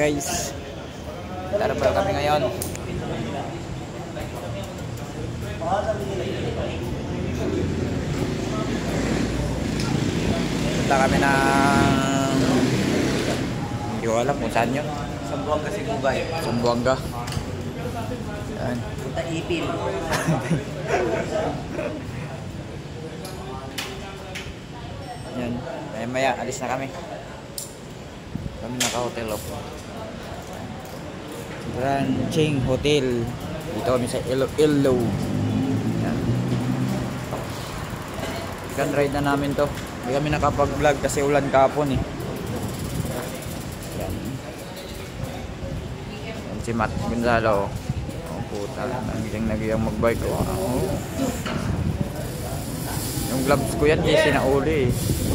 guys. Tarbal kami ngayon. Punta kami ng... Hindi ko alam kung saan yun. Sambuanga Sigugay. Sambuanga. Yan. Punta Ipil. Yan. Maya alis na kami. Kami naka-hotel of Ranching Hotel. Dito kami sa Iloilo. Yan. Second ride na namin to. Hindi kami nakapag-vlog kasi ulan kahapon eh. Yan. Yan si Matt Gonzalo. Oh puta, naging mag-bike ko. Oh. Yung gloves ko yan, hindi sinauli eh.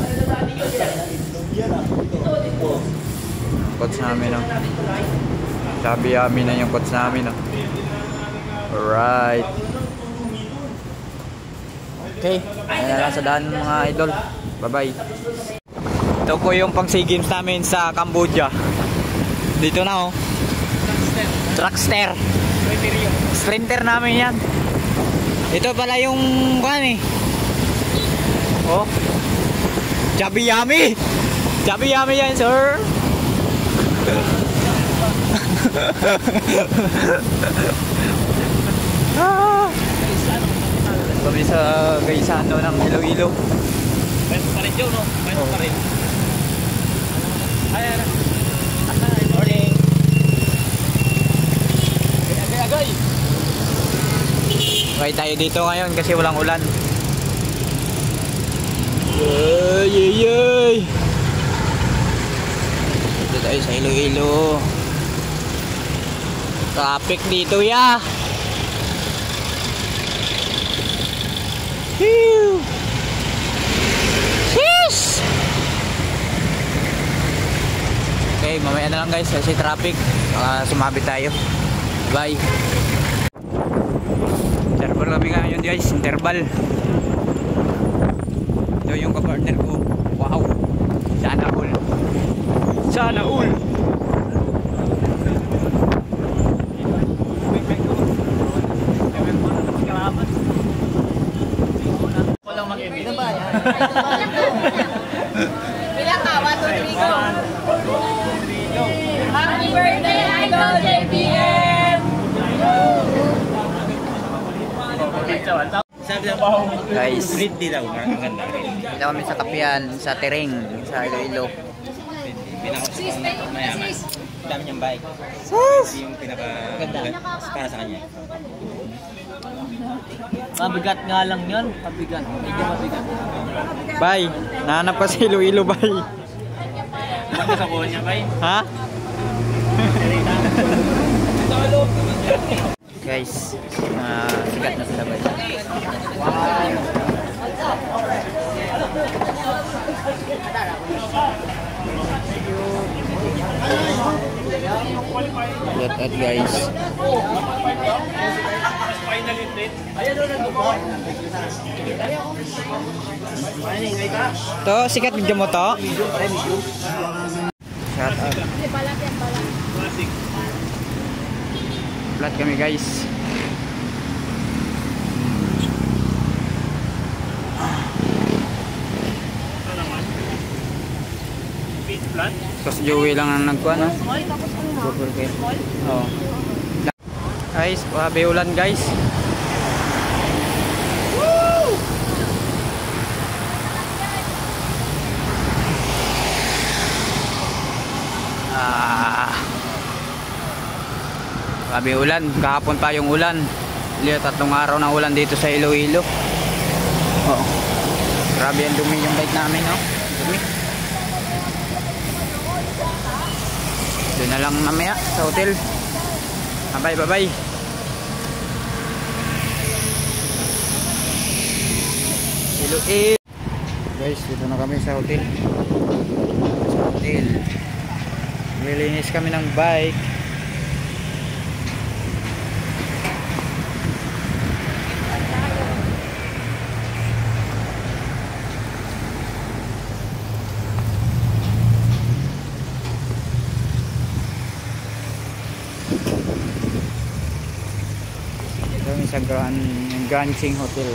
Yung coach namin oh. Sabi amin na yung coach namin oh. Alright. Okay, ayan na lang sa daan mga idol. Bye bye. Ito po yung pang SEA Games namin sa Cambodia. Dito na oh. Truckster. Sprinter namin yan. Ito pala yung kan eh. Oh. Chubby Yummy. Chubby Yummy yan sir. Kami sa Gaisano ng Iloilo. Pwede pa rin yun, no? Pwede pa rin. Ayan. Morning. Agay. Okay tayo dito ngayon kasi walang ulan. Ay. Dito tayo sa Iloilo. Traffic dito ya. Phew. Sheesh. Okay, mamaya na lang guys kasi traffic. Baka sumabit tayo. Bye. Interval kami ngayon guys, interval. Ito yung kapartner ko. Wow. Sana all. Sana all. Bilang ka, 1, 2, 3, go! Happy birthday, Idol JPM! Guys, Hindi daw, ang ganda. dito kami sa Kapian, sa Tereng, sa Iloilo. Mayaman. Dami niyang bike. Yung pinaka-ganda para sa kanya. Mabigat nga lang yun. Mabigat. Medyo mabigat. Bye. Nahanap pa si Iloilo, bye. Ano sa buwan niya, bay? Ha? Guys, sikat na sila guys. Shout out guys. To, sikat video mo to? Shout out. Flat kami guys. Tapos Joey lang ang nagkuhan ha. Oh. Guys, wabe ulan guys. Grabe ulan, kahapon pa yung ulan. Lihat 3 araw na ulan dito sa Iloilo. Oh. Grabe ang dumi yung bike namin, no? Dumi. Doon na lang mamaya sa hotel. Bye bye. Iloilo. Guys, dito na kami sa hotel. Nilinis kami ng bike. Ito kami sa Grand Ching Hotel.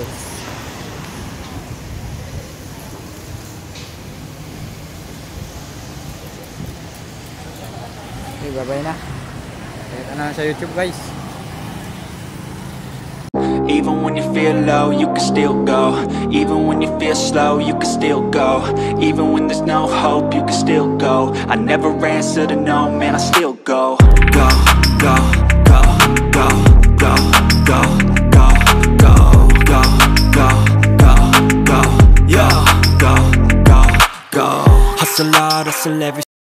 Okay, bye-bye na. Kita na sa YouTube guys. Even when you feel low, you can still go. Even when you feel slow, you can still go. Even when there's no hope, you can still go. I never answer to no, man, I still go. Go, go, go, go, go, go, go, go, go, go, go, go, yeah, go, go, go. Hustle hard, hustle every